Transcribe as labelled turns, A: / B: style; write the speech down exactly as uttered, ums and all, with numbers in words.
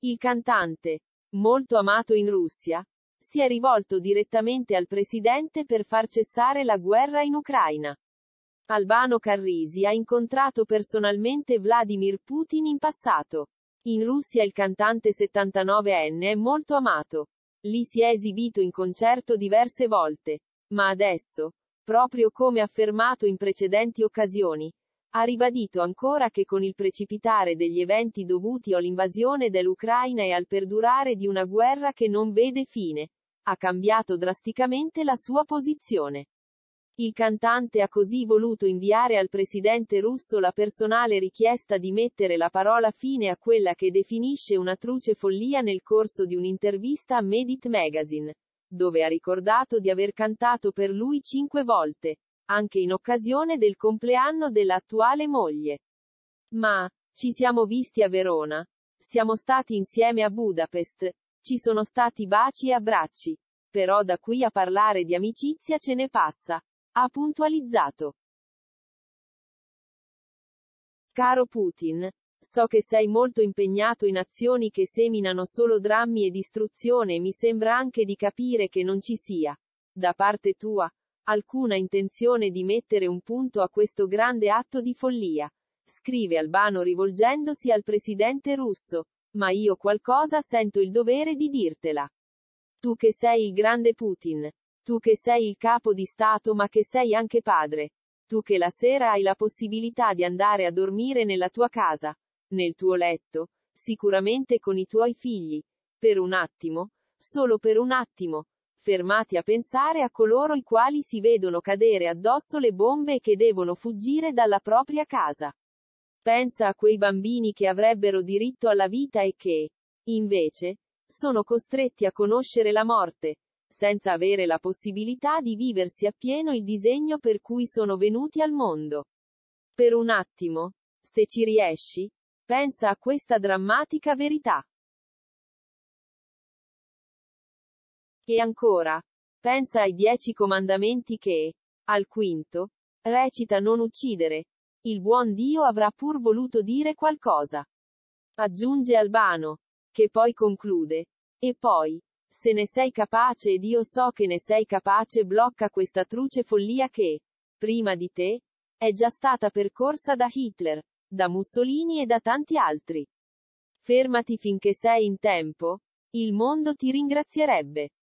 A: Il cantante, molto amato in Russia, si è rivolto direttamente al presidente per far cessare la guerra in Ucraina. Albano Carrisi ha incontrato personalmente Vladimir Putin in passato. In Russia il cantante settantanovenne è molto amato. Lì si è esibito in concerto diverse volte. Ma adesso, proprio come affermato in precedenti occasioni, ha ribadito ancora che con il precipitare degli eventi dovuti all'invasione dell'Ucraina e al perdurare di una guerra che non vede fine, ha cambiato drasticamente la sua posizione. Il cantante ha così voluto inviare al presidente russo la personale richiesta di mettere la parola fine a quella che definisce una truce follia nel corso di un'intervista a Medit Magazine, dove ha ricordato di aver cantato per lui cinque volte, anche in occasione del compleanno della attuale moglie. Ma, ci siamo visti a Verona. Siamo stati insieme a Budapest. Ci sono stati baci e abbracci. Però da qui a parlare di amicizia ce ne passa. Ha puntualizzato. Caro Putin, so che sei molto impegnato in azioni che seminano solo drammi e distruzione e mi sembra anche di capire che non ci sia, da parte tua, alcuna intenzione di mettere un punto a questo grande atto di follia. Scrive Albano rivolgendosi al presidente russo. Ma io qualcosa sento il dovere di dirtela. Tu che sei il grande Putin. Tu che sei il capo di Stato ma che sei anche padre. Tu che la sera hai la possibilità di andare a dormire nella tua casa, nel tuo letto, sicuramente con i tuoi figli. Per un attimo, solo per un attimo, fermati a pensare a coloro i quali si vedono cadere addosso le bombe e che devono fuggire dalla propria casa. Pensa a quei bambini che avrebbero diritto alla vita e che, invece, sono costretti a conoscere la morte, senza avere la possibilità di viversi appieno il disegno per cui sono venuti al mondo. Per un attimo, se ci riesci, pensa a questa drammatica verità. E ancora, pensa ai dieci comandamenti che, al quinto, recita non uccidere. Il buon Dio avrà pur voluto dire qualcosa. Aggiunge Albano, che poi conclude. E poi, se ne sei capace ed io so che ne sei capace, blocca questa truce follia che, prima di te, è già stata percorsa da Hitler, da Mussolini e da tanti altri. Fermati finché sei in tempo, il mondo ti ringrazierebbe.